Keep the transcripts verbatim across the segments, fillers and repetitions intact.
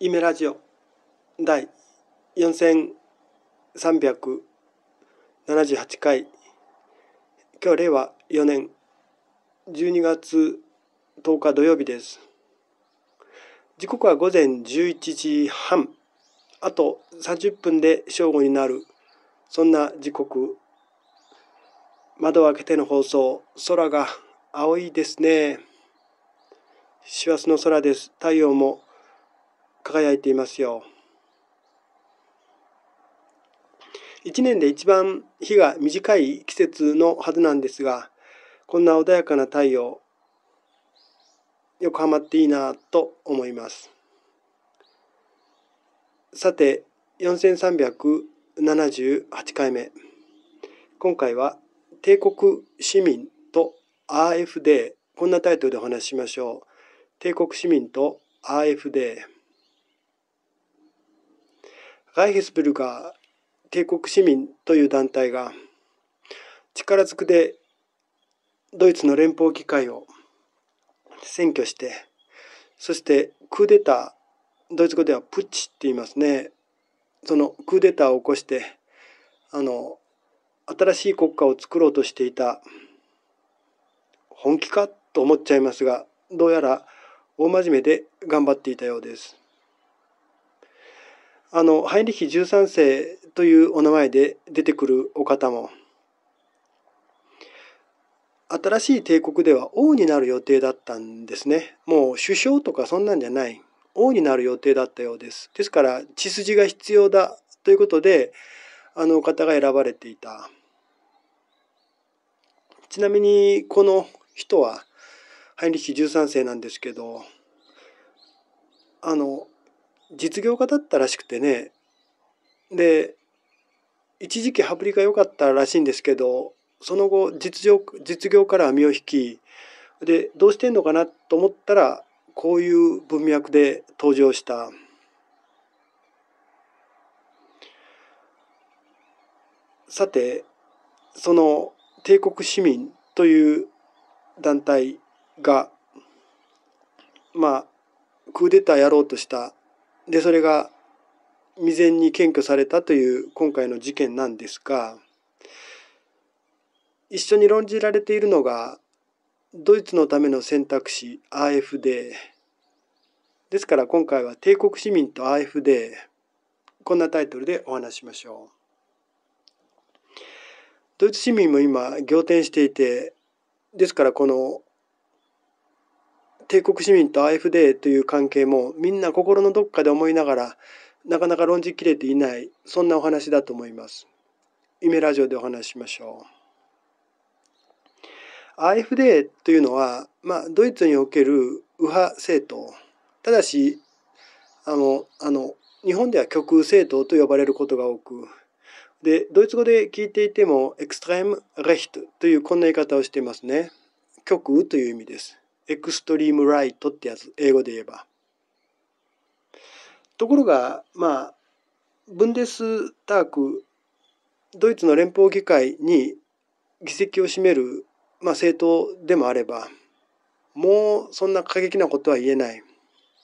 イメラジオ第よんせんさんびゃくななじゅうはちかい、今日令和よねんじゅうにがつとおか土曜日です。時刻は午前じゅういちじはん、あとさんじゅっぷんで正午になる、そんな時刻。窓を開けての放送、空が青いですね。師走の空です。太陽も輝いていますよ。一年で一番日が短い季節のはずなんですが、こんな穏やかな太陽、横浜っていいなと思います。さて、よんせんさんびゃくななじゅうはちかいめ。今回は帝国市民と アーエフディー、こんなタイトルでお話ししましょう。帝国市民と アーエフディー。ライヒスブルガー帝国市民という団体が力ずくでドイツの連邦議会を占拠して、そしてクーデター、ドイツ語ではプッチって言いますね。そのクーデターを起こして、あの新しい国家を作ろうとしていた。本気かと思っちゃいますが、どうやら大真面目で頑張っていたようです。あのハインリヒじゅうさんせいというお名前で出てくるお方も、新しい帝国では王になる予定だったんですね。もう首相とかそんなんじゃない、王になる予定だったようです。ですから血筋が必要だということで、あの方が選ばれていた。ちなみにこの人はハインリヒじゅうさんせいなんですけど、あの実業家だったらしくてね。で一時期羽振りが良かったらしいんですけど、その後実業実業からは身を引き、でどうしてんのかなと思ったら、こういう文脈で登場した。さて、その帝国市民という団体がまあクーデターやろうとした。でそれが未然に検挙されたという今回の事件なんですが、一緒に論じられているのがドイツのための選択肢 アーエフディー ですから、今回は帝国市民と アーエフディー、 こんなタイトルでお話ししましょう。ドイツ市民も今仰天していて、ですからこの帝国市民と アーエフディー という関係もみんな心のどっかで思いながら、なかなか論じきれていない、そんなお話だと思います。夢ラジオでお話ししましょう。アーエフディー というのは、まあ、ドイツにおける右派政党。ただしあのあの日本では極右政党と呼ばれることが多く、でドイツ語で聞いていてもエクストレームレヒトというこんな言い方をしていますね。極右という意味です。エクストリームライトってやつ、英語で言えば。ところがまあブンデスターク、ドイツの連邦議会に議席を占める、まあ、政党でもあれば、もうそんな過激なことは言えない。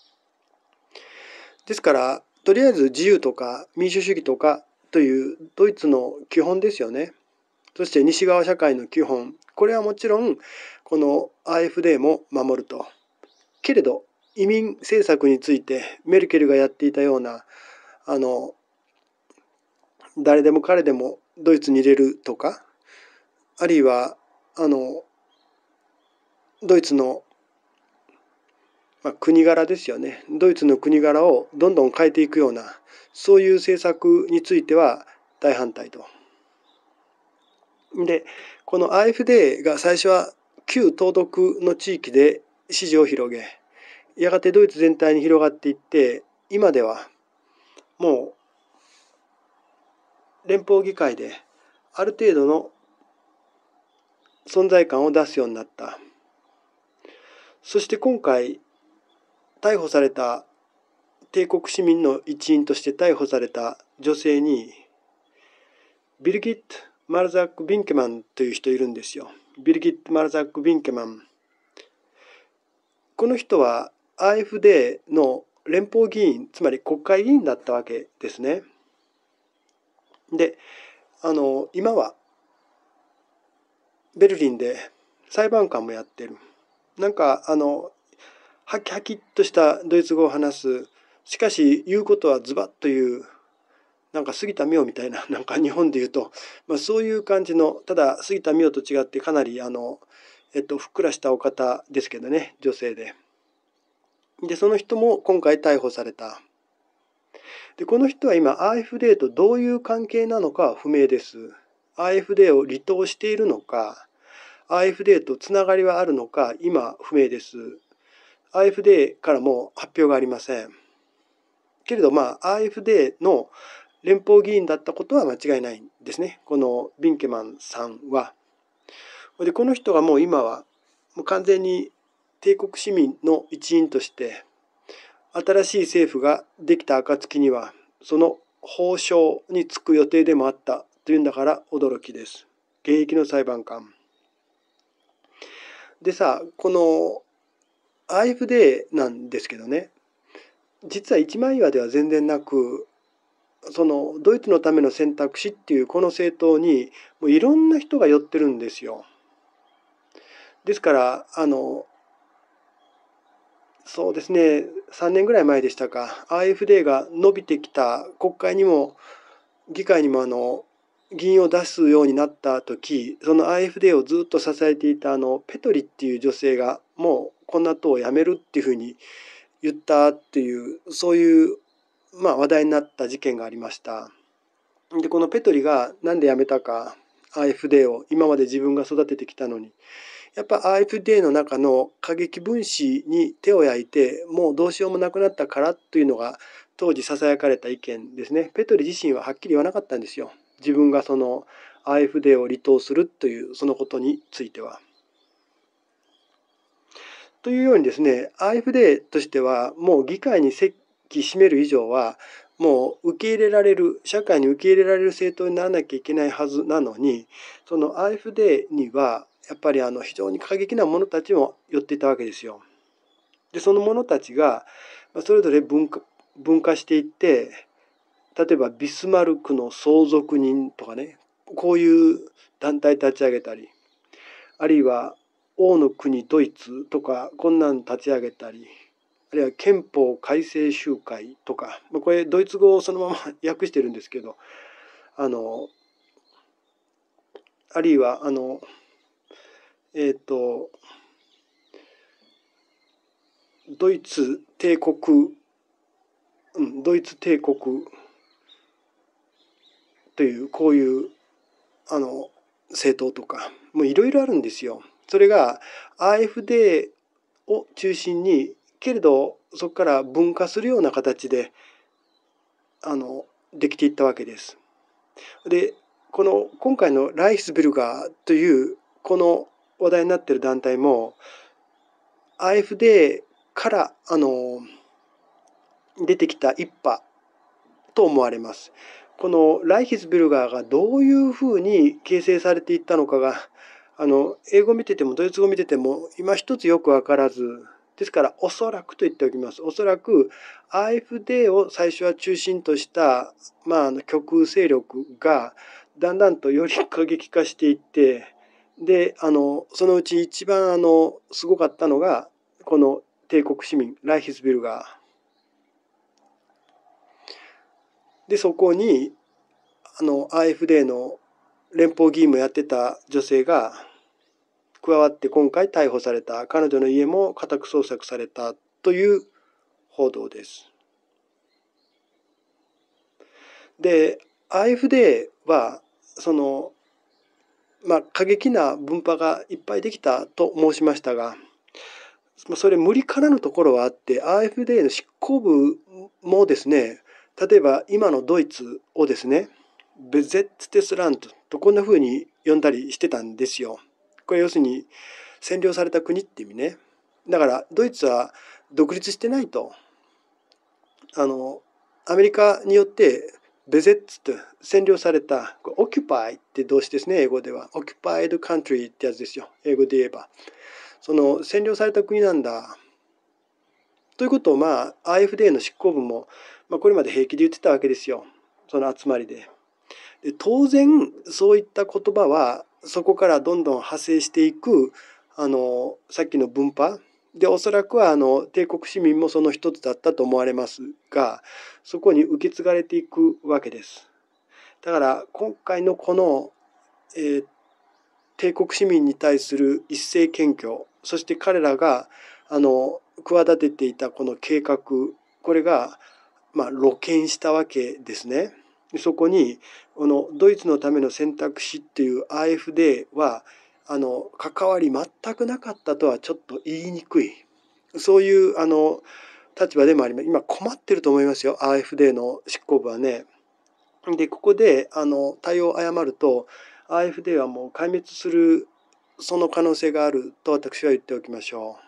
ですからとりあえず自由とか民主主義とかというドイツの基本ですよね。そして西側社会の基本、これはもちろんこの アーエフディー も守ると。けれど移民政策についてメルケルがやっていたような、あの誰でも彼でもドイツに入れるとか、あるいはあのドイツの、まあ、国柄ですよね。ドイツの国柄をどんどん変えていくような、そういう政策については大反対と。でこの アーエフディー が最初は旧東独の地域で支持を広げ、やがてドイツ全体に広がっていって、今ではもう連邦議会である程度の存在感を出すようになった。そして今回逮捕された、帝国市民の一員として逮捕された女性にビルギット・マルザック・ビンケマンという人いるんですよ。ビルギット・マルザック・ビンケマン。この人は アーエフディー の連邦議員、つまり国会議員だったわけですね。で、あの今はベルリンで裁判官もやってる。なんかあのハキハキっとしたドイツ語を話す。しかし言うことはズバッという、なんか杉田水脈みたいな、なんか日本で言うと、まあ、そういう感じの、ただ杉田水脈と違ってかなりあの、えっと、ふっくらしたお方ですけどね、女性で。で、その人も今回逮捕された。で、この人は今 アーエフディー とどういう関係なのかは不明です。アーエフディー を離党しているのか、アーエフディー とつながりはあるのか、今不明です。アーエフディー からも発表がありません。けれど、まあ、アーエフディー の連邦議員だったことは間違いないんですね。このビンケマンさんは。で、この人がもう今はもう完全に帝国市民の一員として、新しい政府ができた暁には、その法相に就く予定でもあったというんだから驚きです。現役の裁判官。でさ、この アーエフディー なんですけどね、実は一枚岩では全然なく、そのドイツのための選択肢っていうこの政党にもういろんな人が寄ってるんですよ。ですからあのそうですね、さんねんぐらい前でしたか、 アーエフディー が伸びてきた、国会にも議会にもあの議員を出すようになった時、その アーエフディー をずっと支えていたあのペトリっていう女性がもうこんな党をやめるっていうふうに言ったっていう、そういう、まあ、話題になった事件がありました。で、このペトリがなんで辞めたか、アーエフディー を今まで自分が育ててきたのに、やっぱ アーエフディー の中の過激分子に手を焼いてもうどうしようもなくなったからというのが当時ささやかれた意見ですね。ペトリ自身ははっきり言わなかったんですよ。自分がその アーエフディー を離党するというそのことについては。というようにですね、アーエフディー としてはもう議会に席占める以上はもう受け入れられる、社会に受け入れられる政党にならなきゃいけないはずなのに、その アーエフディー にはやっぱりあの非常に過激な者たちも寄っていたわけですよ。で、その者たちがそれぞれ分化分化していって、例えばビスマルクの相続人とかね、こういう団体立ち上げたり、あるいは王の国ドイツとかこんなん立ち上げたり、あるいは憲法改正集会とか、これドイツ語をそのまま訳してるんですけど、あのあるいはあのえっ、ー、とドイツ帝国、うん、ドイツ帝国というこういうあの政党とかもういろいろあるんですよ。それが アーエフディー を中心に、けれどそこから分化するような形であのできていったわけです。で、この今回のライヒスビュルガーというこの話題になっている団体も アーエフディー からあの出てきた一派と思われます。このライヒスビルガーがどういうふうに形成されていったのかが、あの英語見ててもドイツ語見てても今一つよく分からず、ですからおそらくと言っておきます。おそらく アーエフディー を最初は中心とした、まあ、あの極右勢力がだんだんとより過激化していって、であのそのうち一番あのすごかったのがこの帝国市民ライヒスビルガーで、そこにあの アーエフディー の連邦議員もやってた女性が加わって今回逮捕された。彼女の家も家宅捜索されたという報道です。で アーエフディー はそのまあ過激な分派がいっぱいできたと申しましたが、それ無理からぬところはあって、 アーエフディー の執行部もですね、例えば今のドイツをですね、ベゼッツテスランドとこんな風に呼んだりしてたんですよ。これ要するに占領された国って意味ね。だからドイツは独立してないと。あのアメリカによってベゼッツと占領された、オキュパイって動詞ですね、英語では。オキュパイドカントリーってやつですよ、英語で言えば。その占領された国なんだ。 ということをまあ アイエフディー の執行部も、まあ、これまで平気で言ってたわけですよ、その集まりで。で当然そういった言葉はそこからどんどん派生していくあのさっきの分派で、おそらくはあの帝国市民もその一つだったと思われますが、そこに受け継がれていくわけです。だから今回のこの、えー、帝国市民に対する一斉検挙、そして彼らがあの企てていたこの計画、これがまあ露見したわけですね。そこにこのドイツのための選択肢っていう アイエフディー はあの関わり全くなかったとはちょっと言いにくい、そういうあの立場でもあります。今困ってると思いますよ、 アイエフディー の執行部はね。でここであの対応を誤ると アイエフディー はもう壊滅するその可能性があると私は言っておきましょう。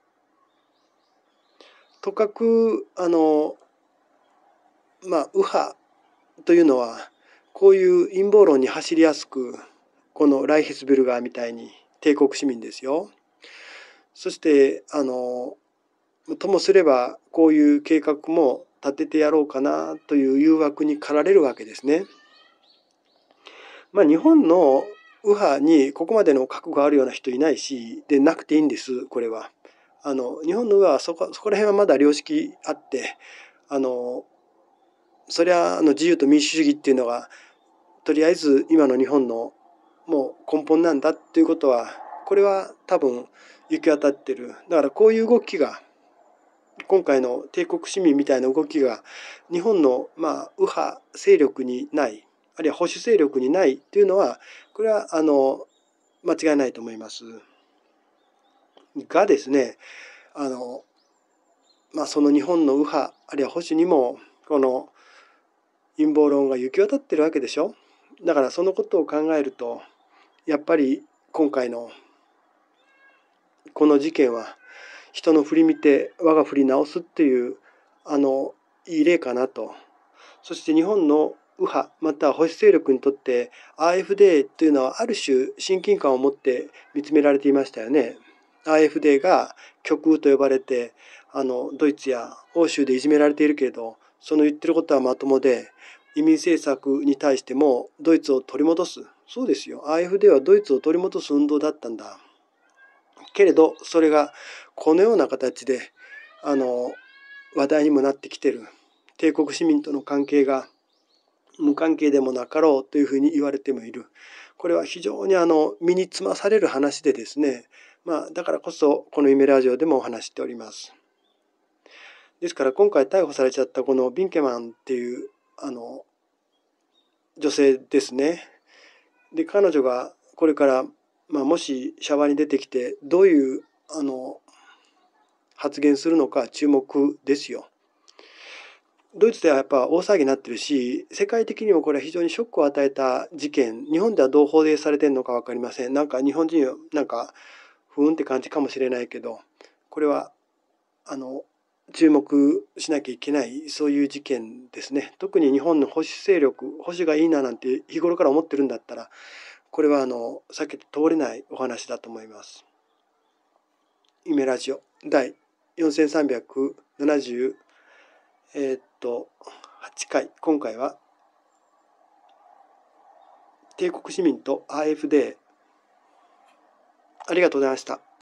とかくあのまあ右派というのはこういう陰謀論に走りやすく、このライヒスビュルガーみたいに帝国市民ですよ。そしてあのともすればこういう計画も立ててやろうかなという誘惑に駆られるわけですね。まあ日本の右派にここまでの覚悟があるような人いないし、でなくていいんです、これは。あの日本の右派はそこそこら辺はまだ良識あって、あのそりゃあの自由と民主主義っていうのがとりあえず今の日本のもう根本なんだっていうことは、これは多分行き渡ってる。だからこういう動きが今回の帝国市民みたいな動きが日本のまあ右派勢力にない、あるいは保守勢力にないっていうのは、これはあの間違いないと思いますがですね、あのまあその日本の右派あるいは保守にもこの陰謀論が行き渡ってるわけでしょ。だからそのことを考えると、やっぱり今回のこの事件は人の振り見て我が振り直すっていうあのいい例かなと。そして日本の右派または保守勢力にとって アイエフディー というのはある種親近感を持って見つめられていましたよね。アイエフディー が極右と呼ばれてあのドイツや欧州でいじめられているけれど、その言ってることはまともで、移民政策に対してもドイツを取り戻す、そうですよ、 アイエフディー はドイツを取り戻す運動だったんだけれど、それがこのような形であの話題にもなってきてる。帝国市民との関係が無関係でもなかろうというふうに言われてもいる。これは非常にあの身につまされる話でですね、まあ、だからこそこの夢ラジオでもお話しております。ですから今回逮捕されちゃったこのビンケマンっていうあの女性ですね。で彼女がこれから、まあ、もしシャワーに出てきてどういうあの発言するのか注目ですよ。ドイツではやっぱ大騒ぎになってるし、世界的にもこれは非常にショックを与えた事件、日本ではどう報道されてるのか分かりません。なんか日本人はなんかふーんって感じかもしれないけど、これはあの注目しなきゃいけないそういう事件ですね。特に日本の保守勢力、保守がいいななんて日頃から思ってるんだったら、これはあの避けて通れないお話だと思います。夢ラジオ第よんせんさんびゃくななじゅうえー、っとはちかい、今回は帝国市民と アイエフディー、ありがとうございました。